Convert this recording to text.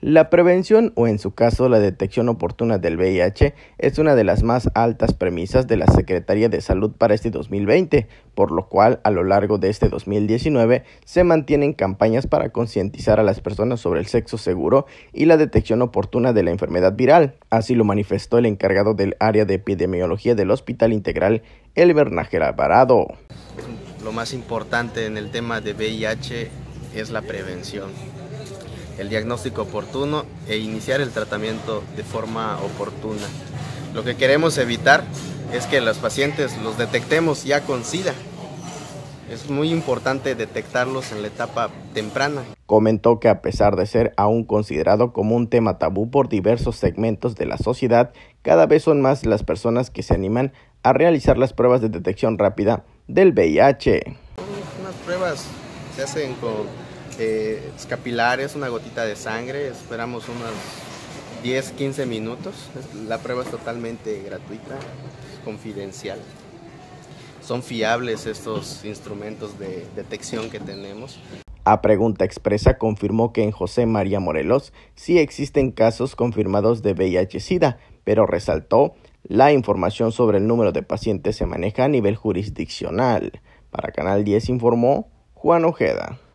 La prevención o en su caso la detección oportuna del VIH es una de las más altas premisas de la Secretaría de Salud para este 2020, por lo cual a lo largo de este 2019 se mantienen campañas para concientizar a las personas sobre el sexo seguro y la detección oportuna de la enfermedad viral. Así lo manifestó el encargado del área de epidemiología del Hospital Integral, Elber Nájera Alvarado. Lo más importante en el tema de VIH es la prevención, el diagnóstico oportuno e iniciar el tratamiento de forma oportuna. Lo que queremos evitar es que los pacientes los detectemos ya con SIDA. Es muy importante detectarlos en la etapa temprana. Comentó que a pesar de ser aún considerado como un tema tabú por diversos segmentos de la sociedad, cada vez son más las personas que se animan a realizar las pruebas de detección rápida del VIH. Unas pruebas se hacen con capilares, una gotita de sangre, esperamos unos 10-15 minutos. La prueba es totalmente gratuita, confidencial. Son fiables estos instrumentos de detección que tenemos. A pregunta expresa confirmó que en José María Morelos sí existen casos confirmados de VIH-Sida, pero resaltó la información sobre el número de pacientes se maneja a nivel jurisdiccional. Para Canal 10 informó Juan Ojeda.